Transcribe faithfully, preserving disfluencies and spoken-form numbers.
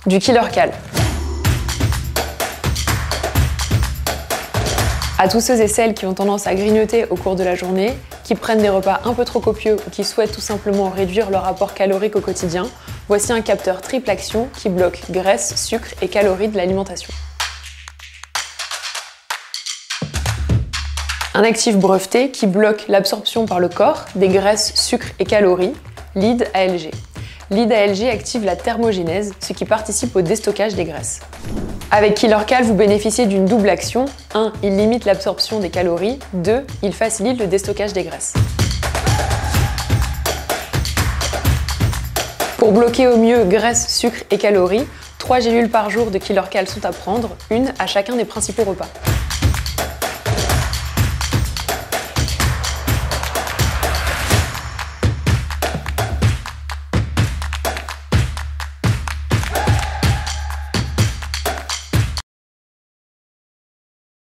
Du Killer Cal. À tous ceux et celles qui ont tendance à grignoter au cours de la journée, qui prennent des repas un peu trop copieux ou qui souhaitent tout simplement réduire leur apport calorique au quotidien, voici un capteur triple action qui bloque graisse, sucre et calories de l'alimentation. Un actif breveté qui bloque l'absorption par le corps des graisses, sucres et calories, L I D A L G. L'I D A L G active la thermogénèse, ce qui participe au déstockage des graisses. Avec Killer Cal, vous bénéficiez d'une double action. un Il limite l'absorption des calories. deux Il facilite le déstockage des graisses. Pour bloquer au mieux graisse, sucre et calories, trois gélules par jour de Killer Cal sont à prendre, une à chacun des principaux repas.